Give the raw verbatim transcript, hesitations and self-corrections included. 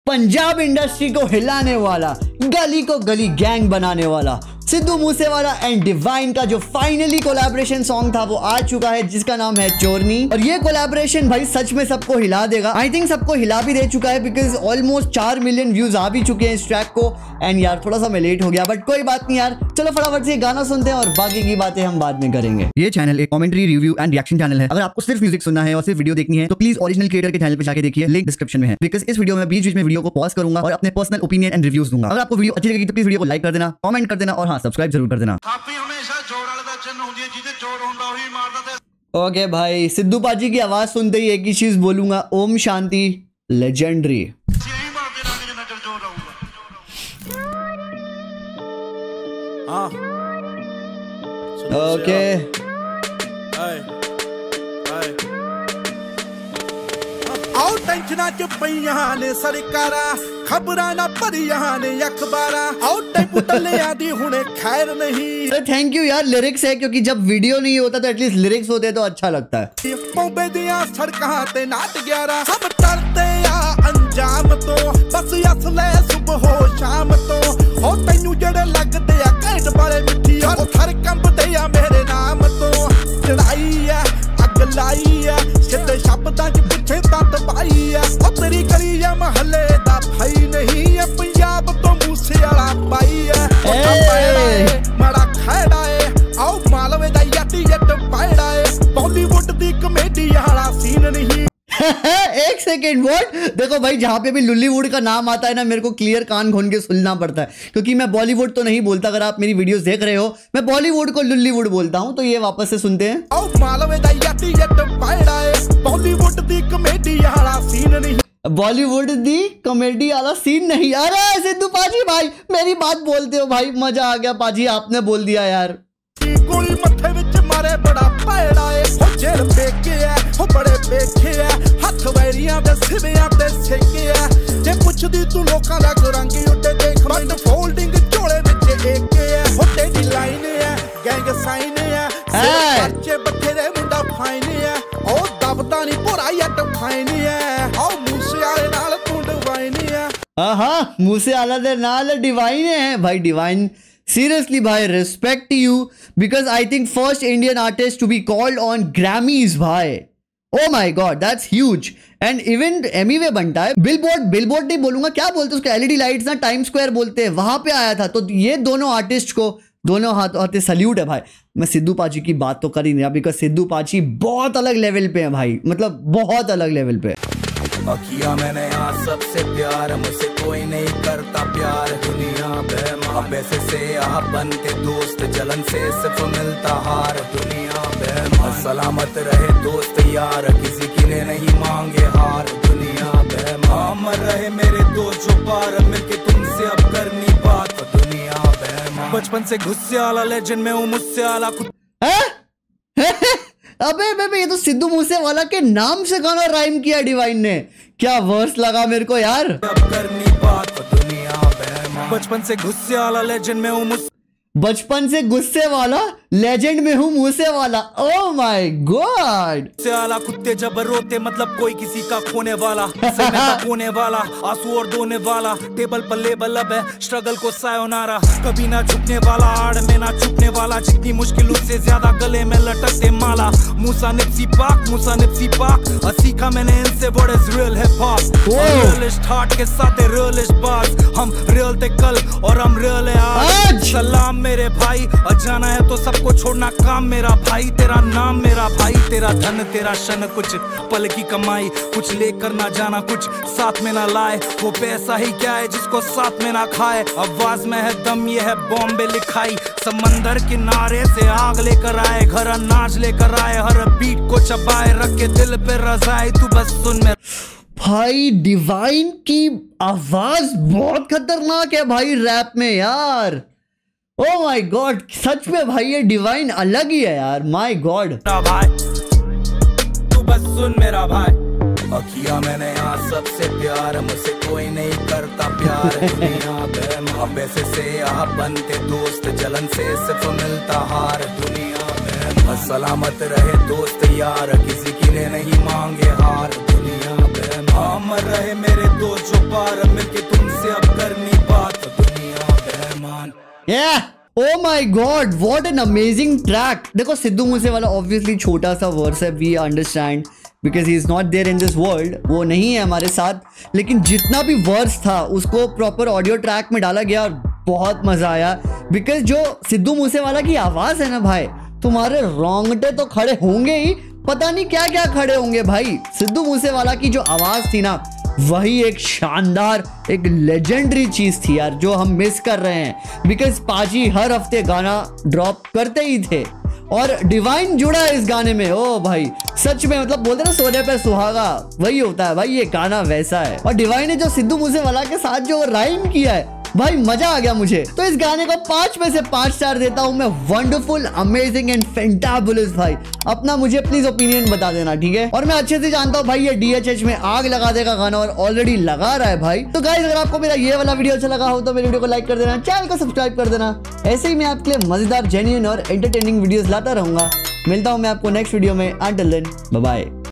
Punjab industry को हिलाने वाला, गली को गली गैंग बनाने वाला सिद्धू मूसेवाला एंड डिवाइन का जो फाइनली कोलैबोरेशन सॉन्ग था वो आ चुका है, जिसका नाम है चोरनी। और ये कोलैबोरेशन भाई सच में सबको हिला देगा। आई थिंक सबको हिला भी दे चुका है, बिकॉज ऑलमोस्ट चार मिलियन व्यूज आ भी चुके हैं इस ट्रैक को। एंड यार थोड़ा सा मैं लेट हो गया, बट कोई बात नहीं यार, चलो फटाफट से गाना सुनते हैं और बाकी की बातें हम बाद में करेंगे। ये चैनल एक commentary, review and reaction channel है। अगर आपको सिर्फ म्यूजिक सुनना है और सिर्फ वीडियो देखनी है तो प्लीज ओरिजिनल क्रिएटर के चैनल पे जाके देखिए, लिंक डिस्क्रिप्शन में है। बिकॉज इस वीडियो में बीच बीच में वीडियो को पॉज करूंगा और अपने पर्सनल ओपिनियन एंड रिव्यूज दूंगा। अगर आपको वीडियो अच्छी लगेगी तो प्लीज वीडियो को लाइक कर देना, कमेंट कर देना और हाँ सब्सक्राइब जरूर कर देना। ओके भाई, सिद्धू पाजी की आवाज सुनते ही एक ही चीज बोलूंगा, ओम शांति लेजेंडरी। ओके आओ टेंशना च पईयां ने सरकारा, खबरां ना भरियां ने अखबारां, आओ टेपू तल्लियां दी हुणे खैर नहीं। थैंक यू यार, लिरिक्स है, क्योंकि जब वीडियो नहीं होता तो एटलीस्ट लिरिक्स होते तो अच्छा लगता है। पौबे दियां सड़कां ते नाट ग्यारह, सब डरते आ अंजाम तो, बस असले सुबह हो शाम तो, हो तैनू जेड़े लगदे आ घैंट वाले मिठी, ओ थर कंबदे आ मेरे नाम तो। चढ़ाई है अग लाई है, सिद्धे शब्दां च पिछे तत पाई है, ओ तेरी गली या महल्ले दा भाई नहीं है, पंजाब तो मूसेवाला पाई है। माड़ा खैड़ा है, आओ मालवे दा यटी यट पैड़ा है, बॉलीवुड दी कॉमेडी वाला सीन नहीं। एक सेकेंड, व्हाट? देखो भाई, जहां पे भी लुल्लीवुड का नाम आता है ना, मेरे को क्लियर कान खोल के सुनना पड़ता है, क्योंकि मैं बॉलीवुड तो नहीं बोलता। अगर आप मेरी वीडियोस देख रहे हो, मैं बॉलीवुड को लुल्लीवुड बोलता हूं। तो ये वापस से सुनते हैं। आओ मालवे दा यटी यट पैड़ा है, बॉलीवुड दी कॉमेडी वाला सीन नहीं। बॉलीवुड दी कॉमेडी वाला सीन नहीं। अरे सिद्धू पाजी भाई, मेरी बात बोलते हो भाई, मजा आ गया पाजी, आपने बोल दिया यार। गोली मत्थे विच मारे बड़ा पैड़ा है, हो जेल बेके है, हो बड़े बेखे है, हथ वैरियां दे सिवियां ते सेके है, जे पुछदी तू लोकां दा रंगी उड्डे देख, बट फोल्डिंग झोले विच एक है, हो तेरी लाइन है, गैंग साइन है, बच्चे बथेरे मुंडा फाइन है, ओ दबदा नहीं पूरा यट फाइन है, ओ मूसेवाले नाल तू डिवाइन है। हां, मूसेवाला दे नाल डिवाइन है भाई। Divine seriously bhai, respect to you, because I think first Indian artist to be called on Grammys bhai, oh my god, that's huge। and even Emiway बनता है, बिलबोर्ड बिलबोर्ड नहीं बोलूंगा, क्या बोलते हैं उसको, एलईडी लाइट्स ना, टाइम स्क्वायर बोलते हैं, वहां पे आया था। तो ये दोनों आर्टिस्ट को दोनों हाथ हाथे सल्यूट है भाई। मैं सिद्धू पाजी की बात तो कर ही नहीं रहा, बिकॉज सिद्धू पाजी बहुत अलग लेवल पे है भाई, मतलब बहुत अलग लेवल पे। किया मैंने यहाँ सबसे प्यार, मुझसे कोई नहीं करता प्यार, दुनिया बेमां से से आप बन के दोस्त, जलन से सिर्फ मिलता हार, दुनिया बेमां सलामत रहे दोस्त यार, किसी की ने नहीं मांगे हार, दुनिया बेमां मर रहे मेरे दोस्त जो पार, मिलके तुमसे अब करनी बात, दुनिया बेमां बचपन से गुस्से वाला लेजेंड में हूँ, मुझसे आला कुछ। अबे बे, ये तो सिद्धू मूसेवाला के नाम से गाना राइम किया डिवाइन ने। क्या वर्स लगा मेरे को यार। अब करनी बात, दुनिया बेमां बचपन से गुस्से वाला लेजेंड में हूँ, बचपन से गुस्से वाला लेजेंड में हूँ Moose Wala. Oh my god. से आला कुत्ते जब रोते मतलब कोई किसी का खोने वाला, खोने वाला, आंसू और धोने वाला, टेबल पर लेबल अब है स्ट्रगल को सायोनारा, कभी ना झुकने वाला, आड़ में ना छुपने वाला, जितनी मुश्किल उससे ज्यादा गले में लटकते माला, मूसा निप्सी पाक, मूसा निप्सी पाक, सीखा मैंने इनसे what is real hip hop, realist heart के साथ रियलिस्ट बात, हम रियल थे कल और हम रियल है आज। सलाम मेरे भाई, अजाना है तो सबको छोड़ना काम मेरा भाई, तेरा नाम मेरा भाई, तेरा धन तेरा शन, कुछ पल की कमाई, कुछ लेकर ना जाना, कुछ साथ में ना लाए, वो पैसा ही क्या है जिसको साथ में ना खाए, आवाज में है दम ये है बॉम्बे लिखाई, समंदर किनारे से आग लेकर आए, घर अनाज लेकर आए, हर बीट को चबाए, रख के दिल पे रजाए, तू बस सुन मेरा। भाई डिवाइन की आवाज बहुत खतरनाक है भाई रैप में यार। ओह माय गॉड, सच में भाई ये डिवाइन अलग ही है यार, माय गॉड। भाई तू बस सुन मेरा भाई, अखिया मैंने यहाँ सबसे प्यार, मुझसे कोई नहीं करता प्यार, दुनिया बेमां पैसे से आप बनते दोस्त, जलन से सिर्फ मिलता हार, दुनिया बेमां सलामत रहे दोस्त यार, किसी की ने नहीं मांगे हार, दुनिया बेमां अमर रहे मेरे दोस्त जो पार मिलके तुमसे अब करनी बात दुनिया बेईमान। Yeah! Oh my God! What an amazing track! देखो सिद्धू मूसेवाला ऑब्वियसली छोटा सा वर्स है, we understand because he is not there in this world, वो नहीं है हमारे साथ, लेकिन जितना भी वर्स था उसको प्रॉपर ऑडियो ट्रैक में डाला गया और बहुत मजा आया। बिकॉज जो सिद्धू मूसेवाला की आवाज है ना भाई, तुम्हारे रोंगटे तो खड़े होंगे ही, पता नहीं क्या क्या खड़े होंगे भाई। सिद्धू मूसेवाला की जो आवाज थी ना, वही एक शानदार, एक लेजेंडरी चीज थी यार, जो हम मिस कर रहे हैं। बिकॉज पाजी हर हफ्ते गाना ड्रॉप करते ही थे और डिवाइन जुड़ा है इस गाने में। ओ भाई सच में, मतलब बोलते ना सोने पे सुहागा, वही होता है भाई, ये गाना वैसा है। और डिवाइन ने जो सिद्धू मूसेवाला के साथ जो राइम किया है भाई, मजा आ गया मुझे। तो इस गाने को पांच में से पांच स्टार देता हूं मैं। वंडरफुल, अमेजिंग एंड फैंटाबुलस भाई। अपना मुझे प्लीज ओपिनियन बता देना, ठीक है। और मैं अच्छे से जानता हूं भाई ये डीएचएच में आग लगा देगा गाना, और ऑलरेडी लगा रहा है भाई। तो गाइस अगर आपको मेरा ये वाला वीडियो अच्छा लगा हो तो मेरे वीडियो को लाइक कर देना, चैनल को सब्सक्राइब कर देना। ऐसे ही मैं आपके लिए मजेदार, जेन्युइन और एंटरटेनिंग वीडियोस लाता रहूंगा। मिलता हूं मैं आपको नेक्स्ट वीडियो में। Until then bye bye.